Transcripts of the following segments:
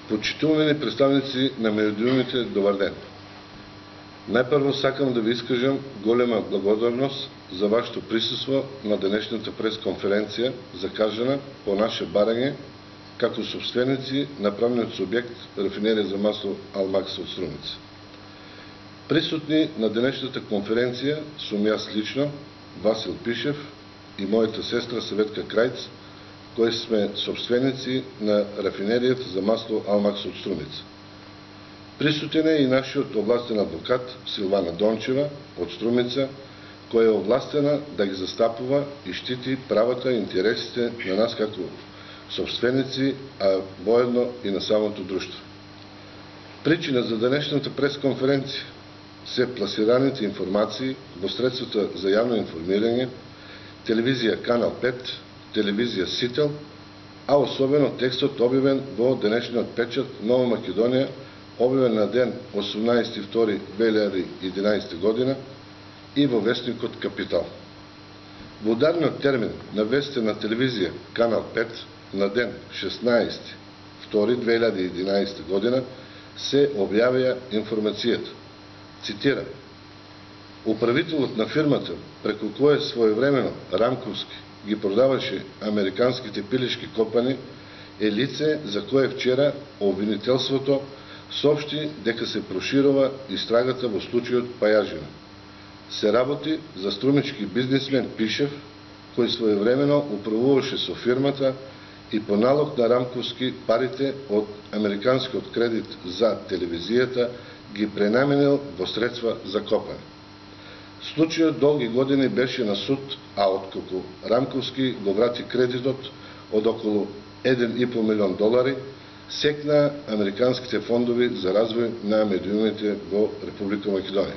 Почитувани представници на медиумите, добър ден! Най-първо сакам да ви изкажам голема благодарност за вашето присъство на денешната пресконференция, закажена по наше барање, како собственици на правниот субјект Рафинерија за масло Алмакс од Струмица. Присутни на денешната конференција сум јас лично, Васил Пишев и моята сестра Светка Крајц, кои сме собственици на Рафинеријата за масло Алмакс од Струмица. Присутен е и нашиот овластен адвокат Силвана Дончева од Струмица, која е овластена да ги застапува и штити правата и интересите на нас како собственици, а воедно и на самото друштво. Причина за денешната пресконференција се пласираните информации во средствата за јавно информирање, телевизија Канал 5, телевизија Сител, а особено текстот објавен во денешниот печат Нова Македонија, објавен на ден 18.2.2011 година и во вестникот Капитал. Во ударниот термин на вестите на телевизија Канал 5 на ден 16.2.2011 година се објавија информацијата. Цитирам: управителот на фирмата, преку која своевремено Рамковски ги продаваше американските пилешки копани, е лице за кое вчера обвинителството соопшти дека се проширува истрагата во случајот Пајажина. Се работи за струмички бизнисмен Пишев, кој своевремено управуваше со фирмата и по налог на Рамковски парите од американскиот кредит за телевизијата ги пренаменил во средства за копане. Случајот долги години беше на суд, а откако Рамковски го врати кредитот од околу $1,5 милион, секна американските фондови за развој на медиумите во Република Македонија.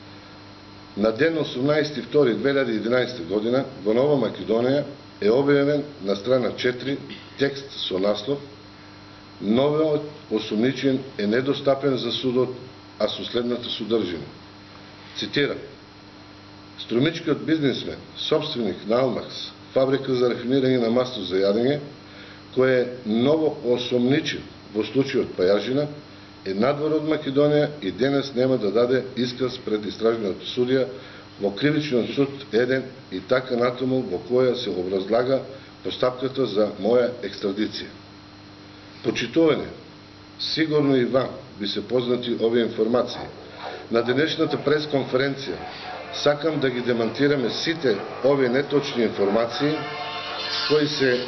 На ден 18.2.2011 година во Нова Македонија е објавен на страна 4 текст со наслов "Новиот осумничен е недостапен за судот, а со следната содржина". Цитирам: струмичкиот бизнисмен, собственик на Алмакс, фабрика за рафинирање на масло за јадење, кој е ново осомничен во случајот Пајажина, е надвор од Македонија и денес нема да даде исказ пред истражниот судија во Кривичниот суд 1 и така натаму, во која се образлага постапката за моја екстрадиција. Почитувани, сигурно и вам би се познати овие информации. На денешната пресконференција сакам да ги демантираме сите овие неточни информации, кои се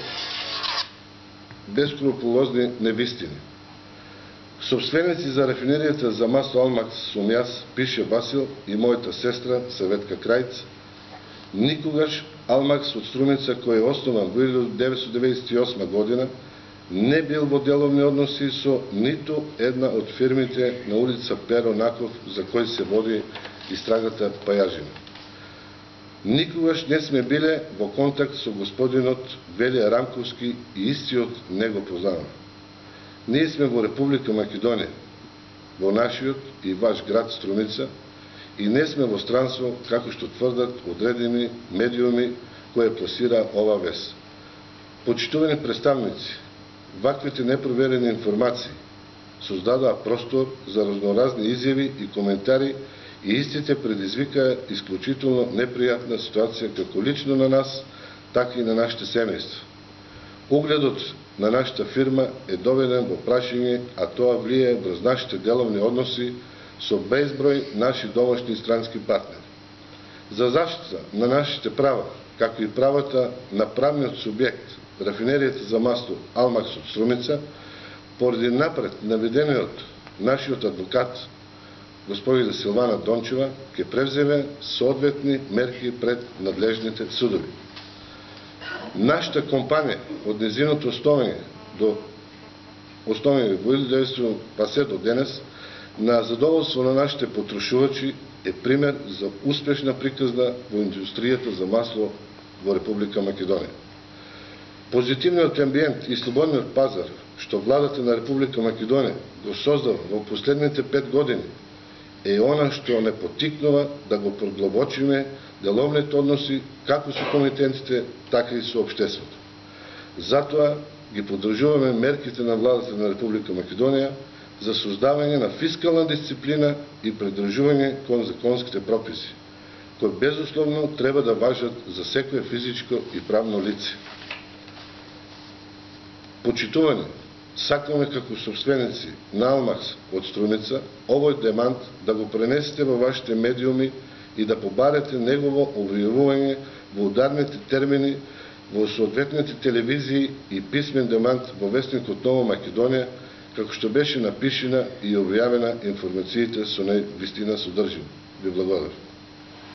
бескрупулозни невистини. Собственици за рафинеријата за масло Алмакс сум јас, Пише Васил, и мојата сестра Светка Крајц. Никогаш Алмакс од Струмица, кој е основан во 1998 година, не бил во деловни односи со ниту една од фирмите на улица Перо Наков, за кој се води истрагата Пајажина. Никогаш не сме биле во контакт со господинот Велија Рамковски и истиот не го познаваме. Ние сме во Република Македонија, во нашиот и ваш град Струмица, и не сме во странство, како што тврдат одредени медиуми кои пласира ова вест. Почитувани представници, ваквите непроверени информации создадоа простор за разноразни изјави и коментари и истите предизвикаа исклучително непријатна ситуација како лично на нас, така и на нашите семејства. Угледот на нашата фирма е доведен во прашање, а тоа влие врз нашите деловни односи со безброј наши домашни и странски партнери. За заштита на нашите права, како и правата на правниот субјект Рафинеријата за масло Алмакс од Струмица, поради напред наведениот нашиот адвокат, господина Силвана Дончева, ќе превземе соодветни мерки пред надлежните судови. Нашата компанија од незиното основање во 1950 до денес на задоволство на нашите потрошувачи е пример за успешна приказна во индустријата за масло во Република Македонија. Позитивниот амбиент и слободниот пазар што владата на Република Македонија го создава во последните 5 години е она што не потикнува да го продлабочиме деловните односи како со комитентите, така и со општеството. Затоа ги поддржуваме мерките на владата на Република Македонија за создавање на фискална дисциплина и придржување кон законските прописи, кои безусловно треба да важат за секое физичко и правно лице. Почитување, сакаме како собственици на Алмакс од Струмица овој демант да го пренесете во вашите медиуми и да побарете негово објавување во ударните термини во соодветните телевизии и писмен демант во вестникот Нова Македонија, како што беше напишена и објавена информациите со највистина содржина. Ви благодарам.